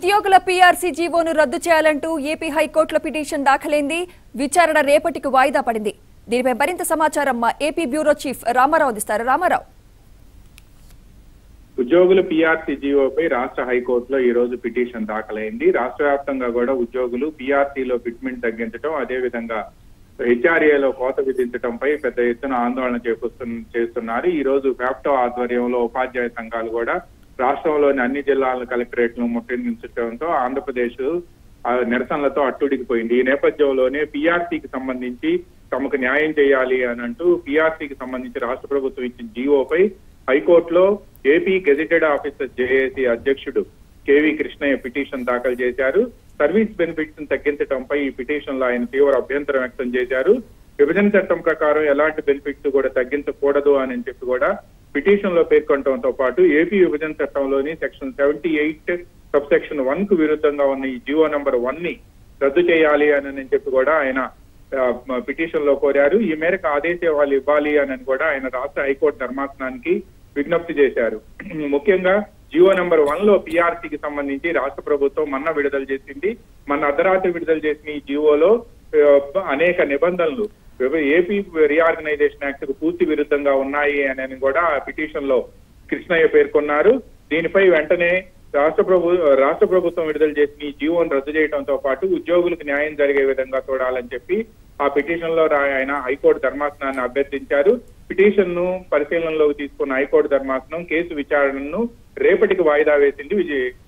ఉద్యోగుల పీఆర్సీ జీవోను రద్దు చేయాలంటూ ఏపీ హైకోర్టులో పిటిషన్ దాఖలైంది. విచారణ రేపటికి వాయిదా పడింది. దీనిపై మరింత సమాచారం మా ఏపీ బ్యూరో చీఫ్ రామారావు అందిస్తారు. రామారావు, ఉద్యోగుల పీఆర్సీ జీవోపై రాష్ట్ర హైకోర్టులో ఈ రోజు పిటిషన్ దాఖలైంది. రాష్ట్ర వ్యాప్తంగా కూడా ఉద్యోగులు పీఆర్సీలో ఫిట్మెంట్ తగ్గించడం, అదేవిధంగా హెచ్ఆర్ఏలో కోత విధించడంపై పెద్ద ఎత్తున ఆందోళన చేస్తున్నారు. ఈ రోజు ఫ్యాప్టో ఆధ్వర్యంలో ఉపాధ్యాయ సంఘాలు కూడా రాష్ట్రంలోని అన్ని జిల్లాల కలెక్టరేట్లను ముట్టడించడంతో ఆంధ్రప్రదేశ్ నిరసనలతో అట్టుడికిపోయింది. ఈ నేపథ్యంలోనే పీఆర్సీకి సంబంధించి తమకు న్యాయం చేయాలి అని అంటూ పీఆర్సీకి సంబంధించి రాష్ట్ర ప్రభుత్వం ఇచ్చిన జీవోపై హైకోర్టులో ఏపీ గెజిటెడ్ ఆఫీసర్ జేఏసీ అధ్యక్షుడు కేవీ కృష్ణయ్య పిటిషన్ దాఖలు చేశారు. సర్వీస్ బెనిఫిట్స్ తగ్గించడంపై ఈ పిటిషన్ లో ఆయన తీవ్ర అభ్యంతరం వ్యక్తం చేశారు. విభజన చట్టం ప్రకారం ఎలాంటి బెనిఫిట్స్ కూడా తగ్గించకూడదు అని చెప్పి కూడా పిటిషన్ లో పేర్కొనడంతో పాటు ఏపీ విభజన చట్టంలోని సెక్షన్ 78 సబ్సెక్షన్ 1 కు విరుద్ధంగా ఉన్న ఈ జీవో నంబర్ 1 ని రద్దు చేయాలి అని చెప్పి కూడా ఆయన పిటిషన్ లో కోరారు. ఈ మేరకు ఆదేశాలు ఇవ్వాలి అని కూడా ఆయన రాష్ట్ర హైకోర్టు ధర్మాసనానికి విజ్ఞప్తి చేశారు. ముఖ్యంగా జీవో నంబర్ 1 లో పీఆర్సీకి సంబంధించి రాష్ట్ర ప్రభుత్వం మొన్న విడుదల చేసింది. మొన్న అర్ధరాత్రి విడుదల చేసిన ఈ జీవోలో అనేక నిబంధనలు ఏపీ రీఆర్గనైజేషన్ యాక్ట్ కు పూర్తి విరుద్ధంగా ఉన్నాయి అని కూడా పిటిషన్ లో కృష్ణయ్య పేర్కొన్నారు. దీనిపై వెంటనే రాష్ట్ర ప్రభుత్వం విడుదల చేసిన ఈ జీవోను రద్దు చేయడంతో పాటు ఉద్యోగులకు న్యాయం జరిగే విధంగా చూడాలని చెప్పి ఆ పిటిషన్ లో ఆయన హైకోర్టు ధర్మాసనాన్ని అభ్యర్థించారు. పిటిషన్ ను పరిశీలనలోకి తీసుకున్న హైకోర్టు ధర్మాసనం కేసు విచారణను రేపటికి వాయిదా వేసింది.